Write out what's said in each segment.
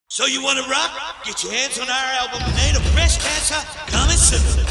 So you wanna rock? Get your hands on our album, Native Breast Cancer, coming soon.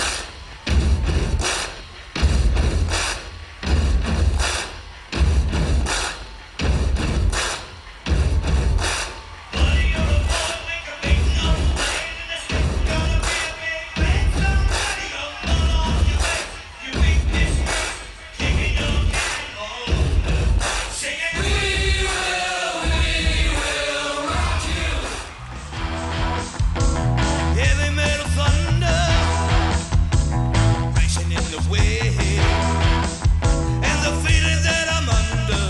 Heavy metal thunder racing in the wind, and the feeling that I'm under.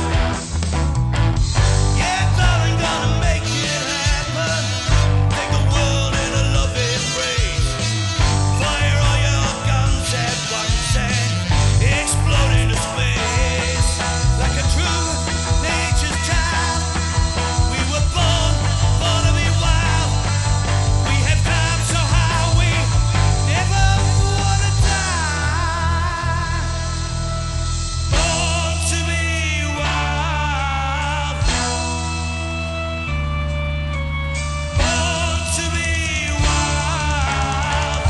Yeah, darling, gonna make it happen. Take the world in a loving embrace. Fire all your guns at once and explode into space. Like a true nature's child, we were born to be wild. We have come so high, we never wanna die. Born to be wild. Born to be wild.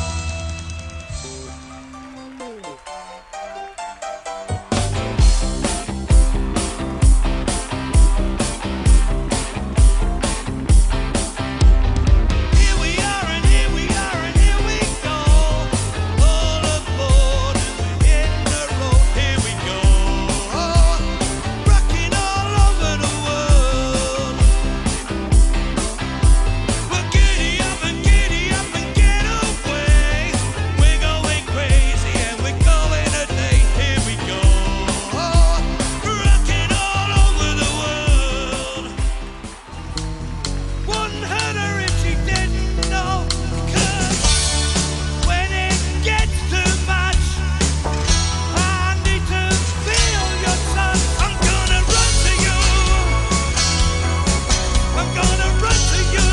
Here we are and here we are and here we go. All aboard and we're hitting the road. Here we go. Rocking all over the world. We're giddy up and get away. We're going crazy and we're going today. Here we go. Rocking all over the world. Wouldn't hurt her if she didn't know. 'Cause when it gets too much, I need to feel your touch. I'm gonna run to you. I'm gonna run to you.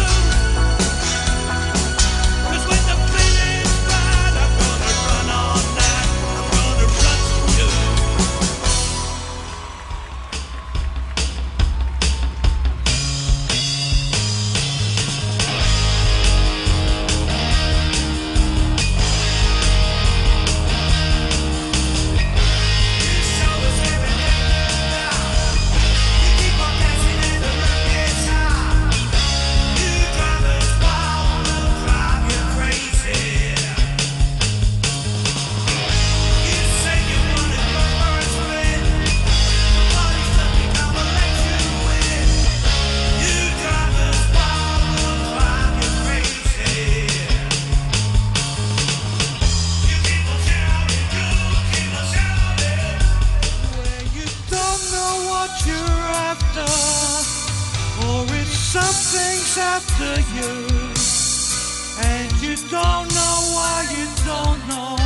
'Cause when the feeling's right, I'm gonna run all night. I'm gonna run to you. You don't know what you're after, or if something's after you, and you don't know why you don't know.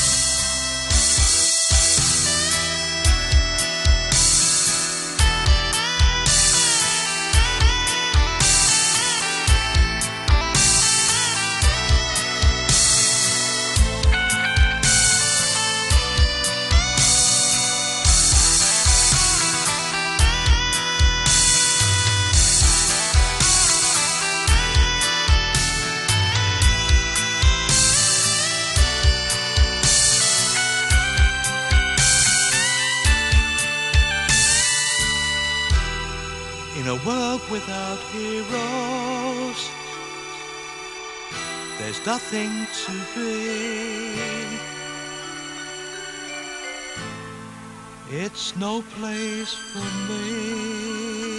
In a world without heroes, there's nothing to be. It's no place for me.